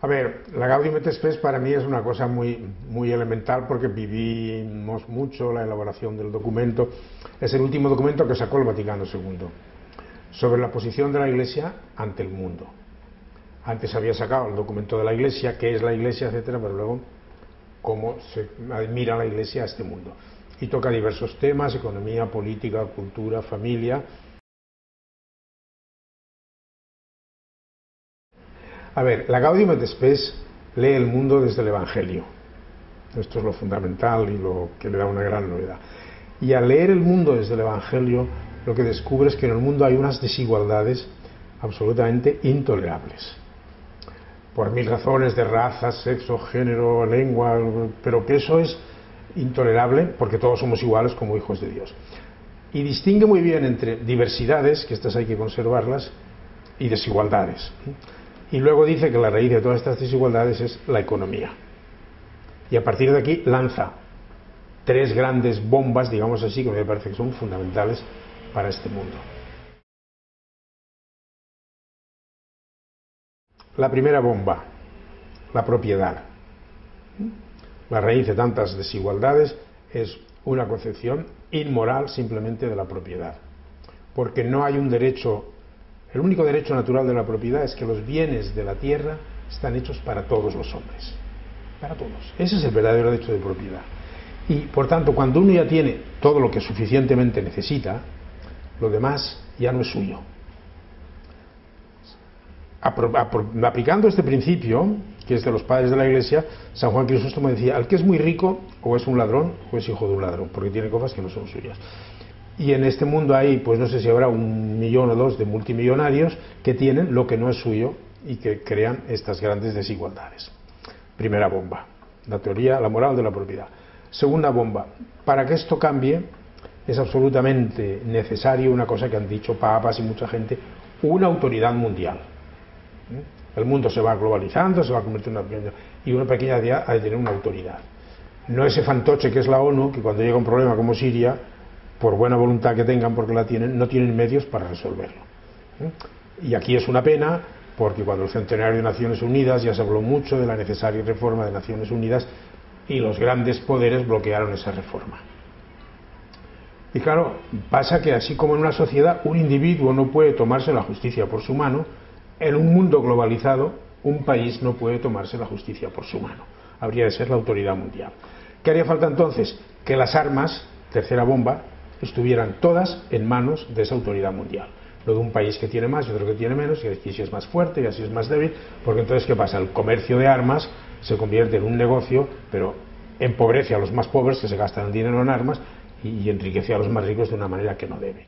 A ver, la Gaudium et Spes para mí es una cosa muy elemental porque vivimos mucho la elaboración del documento. Es el último documento que sacó el Vaticano II sobre la posición de la Iglesia ante el mundo. Antes había sacado el documento de la Iglesia, qué es la Iglesia, etcétera, pero luego cómo se mira la Iglesia a este mundo. Y toca diversos temas: economía, política, cultura, familia. A ver, la Gaudium et Spes lee el mundo desde el Evangelio. Esto es lo fundamental y lo que le da una gran novedad. Y al leer el mundo desde el Evangelio, lo que descubre es que en el mundo hay unas desigualdades absolutamente intolerables. Por mil razones de raza, sexo, género, lengua, pero que eso es intolerable porque todos somos iguales como hijos de Dios. Y distingue muy bien entre diversidades, que estas hay que conservarlas, y desigualdades. Y luego dice que la raíz de todas estas desigualdades es la economía. Y a partir de aquí lanza tres grandes bombas, digamos así, que me parece que son fundamentales para este mundo. La primera bomba, la propiedad. La raíz de tantas desigualdades es una concepción inmoral simplemente de la propiedad. Porque no hay un derecho. El único derecho natural de la propiedad es que los bienes de la tierra están hechos para todos los hombres. Para todos. Ese es el verdadero derecho de propiedad. Y por tanto, cuando uno ya tiene todo lo que suficientemente necesita, lo demás ya no es suyo. Aplicando este principio, que es de los padres de la Iglesia, San Juan Crisóstomo decía: al que es muy rico, o es un ladrón o es hijo de un ladrón, porque tiene cosas que no son suyas. Y en este mundo hay, pues no sé si habrá 1 millón o 2 de multimillonarios que tienen lo que no es suyo y que crean estas grandes desigualdades. Primera bomba, la teoría, la moral de la propiedad. Segunda bomba, para que esto cambie es absolutamente necesario una cosa que han dicho papas y mucha gente: una autoridad mundial. El mundo se va globalizando, se va convirtiendo en una pequeña, y una pequeña ciudad ha de tener una autoridad. No ese fantoche que es la ONU, que cuando llega un problema como Siria, por buena voluntad que tengan, porque la tienen, no tienen medios para resolverlo. Y aquí es una pena, porque cuando el centenario de Naciones Unidas ya se habló mucho de la necesaria reforma de Naciones Unidas y los grandes poderes bloquearon esa reforma. Y claro, pasa que así como en una sociedad un individuo no puede tomarse la justicia por su mano, en un mundo globalizado un país no puede tomarse la justicia por su mano. Habría de ser la autoridad mundial. ¿Qué haría falta entonces? Que las armas, tercera bomba, estuvieran todas en manos de esa autoridad mundial. No de un país que tiene más y otro que tiene menos, y aquí sí es más fuerte y así es más débil, porque entonces ¿qué pasa? El comercio de armas se convierte en un negocio, pero empobrece a los más pobres que se gastan el dinero en armas y enriquece a los más ricos de una manera que no debe.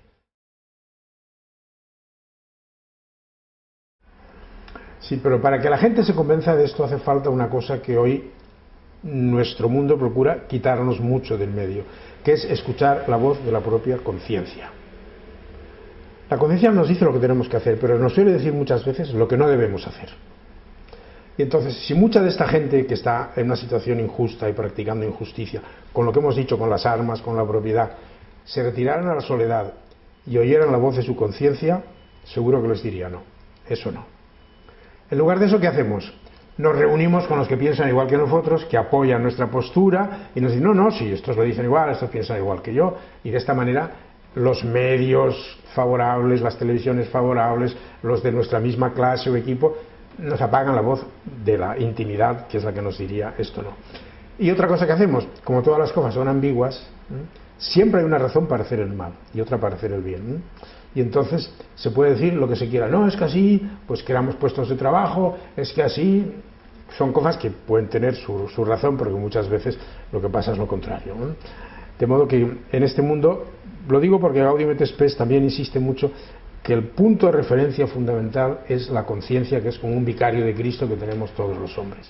Sí, pero para que la gente se convenza de esto hace falta una cosa que hoy nuestro mundo procura quitarnos mucho del medio, que es escuchar la voz de la propia conciencia. La conciencia nos dice lo que tenemos que hacer, pero nos suele decir muchas veces lo que no debemos hacer. Y entonces, si mucha de esta gente que está en una situación injusta y practicando injusticia, con lo que hemos dicho, con las armas, con la propiedad, se retiraran a la soledad y oyeran la voz de su conciencia, seguro que les diría no, eso no. En lugar de eso, ¿qué hacemos? Nos reunimos con los que piensan igual que nosotros, que apoyan nuestra postura y nos dicen: no, sí, estos lo dicen igual, estos piensan igual que yo, y de esta manera los medios favorables, las televisiones favorables, los de nuestra misma clase o equipo, nos apagan la voz de la intimidad, que es la que nos diría esto no. Y otra cosa que hacemos, como todas las cosas son ambiguas, siempre hay una razón para hacer el mal y otra para hacer el bien. Y entonces se puede decir lo que se quiera: no, es que así pues creamos puestos de trabajo, es que así. Son cosas que pueden tener su razón, porque muchas veces lo que pasa es lo contrario, ¿no? De modo que en este mundo, lo digo porque Gaudium et Spes también insiste mucho que el punto de referencia fundamental es la conciencia, que es como un vicario de Cristo que tenemos todos los hombres.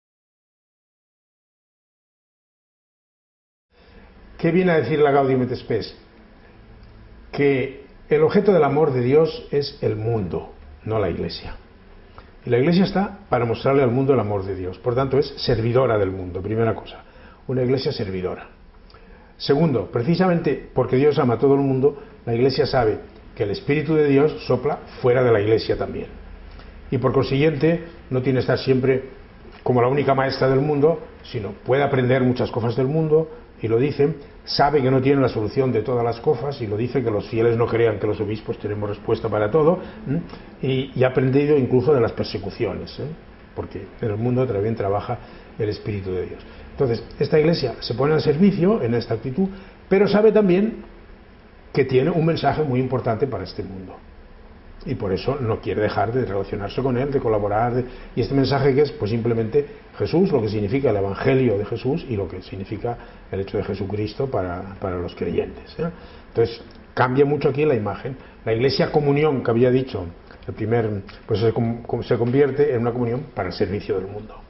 ¿Qué viene a decir la Gaudium et Spes? Que el objeto del amor de Dios es el mundo, no la Iglesia. Y la Iglesia está para mostrarle al mundo el amor de Dios. Por tanto, es servidora del mundo, primera cosa. Una Iglesia servidora. Segundo, precisamente porque Dios ama a todo el mundo, la Iglesia sabe que el Espíritu de Dios sopla fuera de la Iglesia también. y por consiguiente no tiene que estar siempre como la única maestra del mundo, sino puede aprender muchas cosas del mundo, y lo dice, sabe que no tiene la solución de todas las cosas, y lo dice, que los fieles no crean que los obispos tenemos respuesta para todo, y ha aprendido incluso de las persecuciones, porque en el mundo también trabaja el Espíritu de Dios. Entonces, esta Iglesia se pone al servicio en esta actitud, pero sabe también que tiene un mensaje muy importante para este mundo. Y por eso no quiere dejar de relacionarse con él, de colaborar. Y este mensaje que es, pues simplemente Jesús, lo que significa el Evangelio de Jesús y lo que significa el hecho de Jesucristo para los creyentes. Entonces, cambia mucho aquí la imagen. La Iglesia comunión que había dicho, pues se convierte en una comunión para el servicio del mundo.